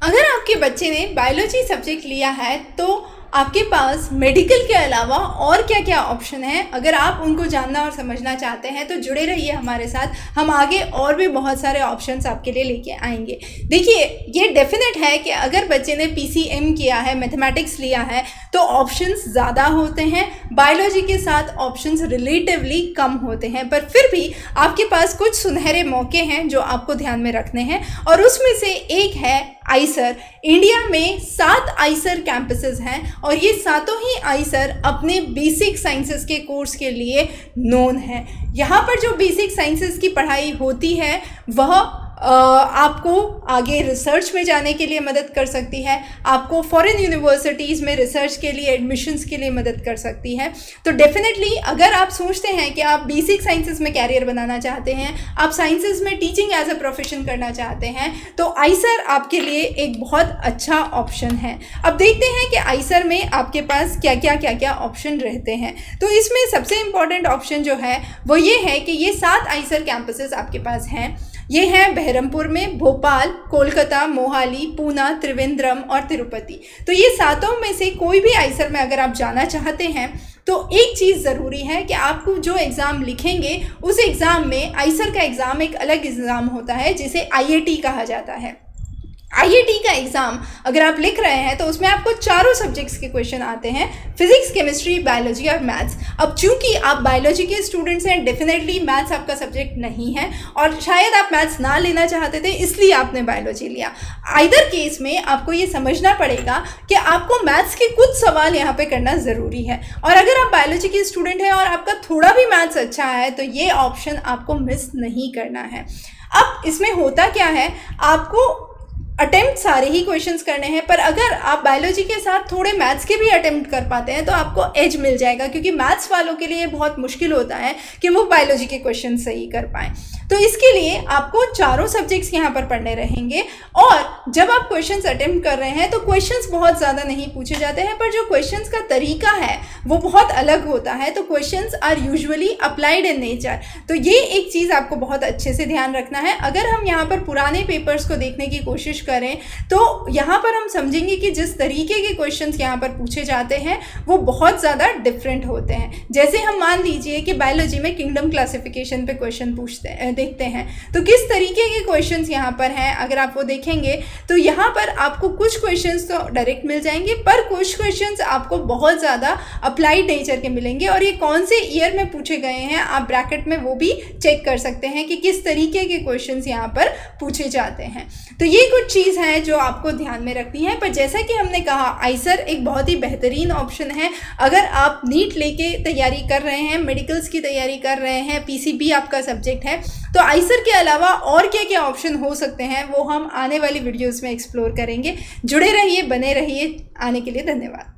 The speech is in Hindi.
अगर आपके बच्चे ने बायोलॉजी सब्जेक्ट लिया है तो आपके पास मेडिकल के अलावा और क्या क्या ऑप्शन हैं। अगर आप उनको जानना और समझना चाहते हैं तो जुड़े रहिए हमारे साथ। हम आगे और भी बहुत सारे ऑप्शंस आपके लिए लेके आएंगे। देखिए, ये डेफिनेट है कि अगर बच्चे ने पीसीएम किया है, मैथमेटिक्स लिया है, तो ऑप्शंस ज़्यादा होते हैं। बायोलॉजी के साथ ऑप्शंस रिलेटिवली कम होते हैं, पर फिर भी आपके पास कुछ सुनहरे मौके हैं जो आपको ध्यान में रखने हैं, और उसमें से एक है आइसर। इंडिया में 7 आइसर कैंपसेस हैं और ये सातों ही आइसर अपने बेसिक साइंसेस के कोर्स के लिए नोन है। यहाँ पर जो बेसिक साइंसेस की पढ़ाई होती है वह आपको आगे रिसर्च में जाने के लिए मदद कर सकती है, आपको फॉरेन यूनिवर्सिटीज़ में रिसर्च के लिए एडमिशन्स के लिए मदद कर सकती है। तो डेफिनेटली अगर आप सोचते हैं कि आप बेसिक साइंसेस में कैरियर बनाना चाहते हैं, आप साइंसेस में टीचिंग एज अ प्रोफेशन करना चाहते हैं, तो आइसर आपके लिए एक बहुत अच्छा ऑप्शन है। अब देखते हैं कि आइसर में आपके पास क्या क्या ऑप्शन रहते हैं। तो इसमें सबसे इम्पॉर्टेंट ऑप्शन जो है वो ये है कि ये 7 आइसर कैंपसेस आपके पास हैं। ये हैं बहरमपुर में, भोपाल, कोलकाता, मोहाली, पूना, त्रिवेंद्रम और तिरुपति। तो ये सातों में से कोई भी आइसर में अगर आप जाना चाहते हैं तो एक चीज़ ज़रूरी है कि आपको जो एग्ज़ाम लिखेंगे उस एग्ज़ाम में आइसर का एग्ज़ाम एक अलग एग्ज़ाम होता है जिसे IIT कहा जाता है। IIT का एग्ज़ाम अगर आप लिख रहे हैं तो उसमें आपको चारों सब्जेक्ट्स के क्वेश्चन आते हैं, फिजिक्स, केमिस्ट्री, बायोलॉजी और मैथ्स। अब चूंकि आप बायोलॉजी के स्टूडेंट्स हैं, डेफिनेटली मैथ्स आपका सब्जेक्ट नहीं है और शायद आप मैथ्स ना लेना चाहते थे इसलिए आपने बायोलॉजी लिया। आइदर केस में आपको ये समझना पड़ेगा कि आपको मैथ्स के कुछ सवाल यहाँ पर करना ज़रूरी है, और अगर आप बायोलॉजी के स्टूडेंट हैं और आपका थोड़ा भी मैथ्स अच्छा है तो ये ऑप्शन आपको मिस नहीं करना है। अब इसमें होता क्या है, आपको अटेम्प्ट सारे ही क्वेश्चंस करने हैं, पर अगर आप बायोलॉजी के साथ थोड़े मैथ्स के भी अटेम्प्ट कर पाते हैं तो आपको एज मिल जाएगा, क्योंकि मैथ्स वालों के लिए बहुत मुश्किल होता है कि वो बायोलॉजी के क्वेश्चन सही कर पाएँ। तो इसके लिए आपको चारों सब्जेक्ट्स यहाँ पर पढ़ने रहेंगे, और जब आप क्वेश्चंस अटेम्प्ट कर रहे हैं तो क्वेश्चंस बहुत ज़्यादा नहीं पूछे जाते हैं, पर जो क्वेश्चंस का तरीका है वो बहुत अलग होता है। तो questions are usually applied in nature. तो ये एक चीज़ आपको बहुत अच्छे से ध्यान रखना है। अगर हम यहाँ पर पुराने पेपर्स को देखने की कोशिश करें तो यहाँ पर हम समझेंगे कि जिस तरीके के क्वेश्चंस यहाँ पर पूछे जाते हैं वो बहुत ज़्यादा डिफरेंट होते हैं। जैसे हम मान लीजिए कि बायोलॉजी में किंगडम क्लासिफिकेशन पे क्वेश्चन देखते हैं, तो किस तरीके के क्वेश्चंस यहाँ पर हैं अगर आप वो देखेंगे तो यहाँ पर आपको कुछ क्वेश्चंस तो डायरेक्ट मिल जाएंगे, पर कुछ क्वेश्चंस आपको बहुत ज़्यादा अप्लाइड नेचर के मिलेंगे, और ये कौन से ईयर में पूछे गए हैं आप ब्रैकेट में वो भी चेक कर सकते हैं कि किस तरीके के क्वेश्चंस यहाँ पर पूछे जाते हैं। तो ये कुछ चीज़ है जो आपको ध्यान में रखनी है। पर जैसा कि हमने कहा, आइसर एक बहुत ही बेहतरीन ऑप्शन है। अगर आप नीट लेके तैयारी कर रहे हैं, मेडिकल्स की तैयारी कर रहे हैं, PCB आपका सब्जेक्ट है, तो आइसर के अलावा और क्या क्या ऑप्शन हो सकते हैं वो हम आने वाली वीडियोस में एक्सप्लोर करेंगे। जुड़े रहिए, बने रहिए। आने के लिए धन्यवाद।